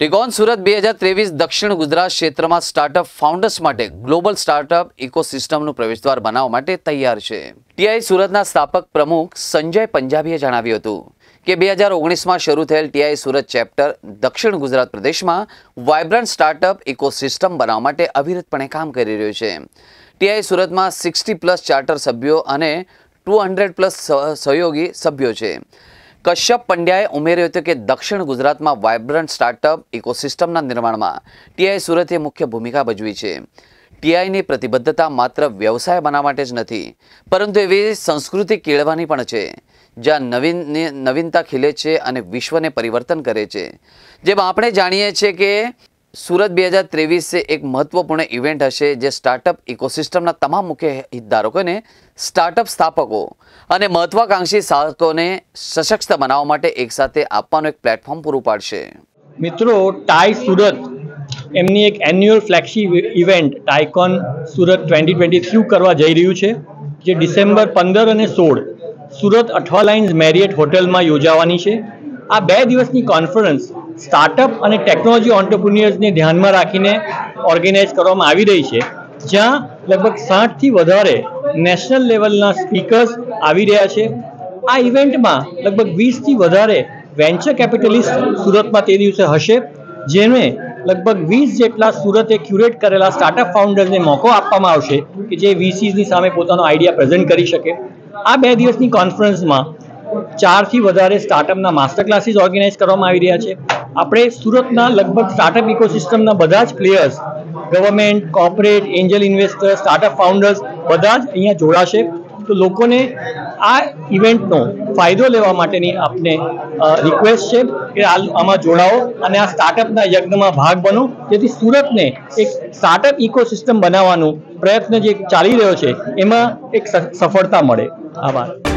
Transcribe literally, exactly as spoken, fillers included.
ટીકોન સુરત બે હજાર ત્રેવીસ દક્ષિણ ગુજરાત ક્ષેત્રમાં સ્ટાર્ટઅપ ફાઉન્ડર્સ માટે ગ્લોબલ સ્ટાર્ટઅપ ઇકોસિસ્ટમનું પ્રવેશદ્વાર બનાવવા માટે તૈયાર છે। ટીઆઈ સુરતના સ્થાપક પ્રમુખ સંજય પંજાબીએ જણાવ્યું હતું કે બે હજાર ઓગણીસમાં શરૂ થયેલ ટીઆઈ સુરત ચેપ્ટર દક્ષિણ ગુજરાત પ્રદેશમાં વાઇબ્રન્ટ સ્ટાર્ટઅપ ઇકોસિસ્ટમ બનાવવા માટે અવિરતપણે કામ કરી રહ્યું છે। ટીઆઈ સુરતમાં સિક્સટી પ્લસ ચાર્ટર સભ્યો અને ટુ હંડ્રેડ પ્લસ સહયોગી સભ્યો છે। કશ્યપ પંડ્યાએ ઉમેર્યું હતું કે દક્ષિણ ગુજરાતમાં વાઇબ્રન્ટ સ્ટાર્ટઅપ ઇકોસિસ્ટમના નિર્માણમાં ટીઆઈ સુરતે મુખ્ય ભૂમિકા ભજવી છે। ટીઆઈની પ્રતિબદ્ધતા માત્ર વ્યવસાય બનાવવા માટે જ નથી, પરંતુ એવી સંસ્કૃતિ કેળવવાની પણ છે જ્યાં નવીન નવીનતા ખીલે છે અને વિશ્વને પરિવર્તન કરે છે। જેમ આપણે જાણીએ છીએ કે સુરત બે હજાર ત્રેવીસ એક મહત્વપૂર્ણ ઇવેન્ટ હશે જે સ્ટાર્ટઅપ ઇકોસિસ્ટમના તમામ મુખ્ય હિતધારકોને, સ્ટાર્ટઅપ સ્થાપકો અને મહત્વાકાંક્ષી સાહસકોને સશક્ત બનાવવા માટે એકસાથે આપવાનું એક પ્લેટફોર્મ પૂરું પાડશે। મિત્રો, ટાઈ સુરત એમની એક annual flagship event TiEcon Surat twenty twenty three કરવા જઈ રહ્યું છે, જે ડિસેમ્બર પંદર અને સોળ સુરત અઠવા લાઇન્સ મેરિયટ હોટેલમાં યોજાવાની છે। આ બે દિવસની કોન્ફરન્સ સ્ટાર્ટઅપ અને ટેકનોલોજી ઓન્ટરપ્રિન્યોર્સને ધ્યાનમાં રાખીને ઓર્ગેનાઇઝ કરવામાં આવી રહી છે, જ્યાં લગભગ સાઠથી વધારે નેશનલ લેવલના સ્પીકર્સ આવી રહ્યા છે। આ ઇવેન્ટમાં લગભગ વીસથી વધારે વેન્ચર કેપિટલિસ્ટ સુરતમાં તે દિવસે હશે, જેને લગભગ વીસ જેટલા સુરતે ક્યુરેટ કરેલા સ્ટાર્ટઅપ ફાઉન્ડર્સને મોકો આપવામાં આવશે કે જે વીસીની સામે પોતાનો આઈડિયા પ્રેઝન્ટ કરી શકે। આ બે દિવસની કોન્ફરન્સમાં ચારથી વધારે સ્ટાર્ટઅપના માસ્ટર ક્લાસીસ ઓર્ગેનાઇઝ કરવામાં આવી રહ્યા છે। આપણે સુરતના લગભગ સ્ટાર્ટઅપ ઇકોસિસ્ટમના બધા જ players, government, corporate, angel investor, startup founders બધા જ અહીંયા જોડાશે। તો લોકોને આ ઇવેન્ટનો ફાયદો લેવા માટેની આપને રિક્વેસ્ટ છે કે આમાં જોડાઓ અને આ સ્ટાર્ટઅપના યજ્ઞમાં ભાગ બનો, જેથી સુરતને એક સ્ટાર્ટઅપ ઇકોસિસ્ટમ બનાવવાનો પ્રયત્ન જે ચાલી રહ્યો છે એમાં એક સફળતા મળે। આભાર।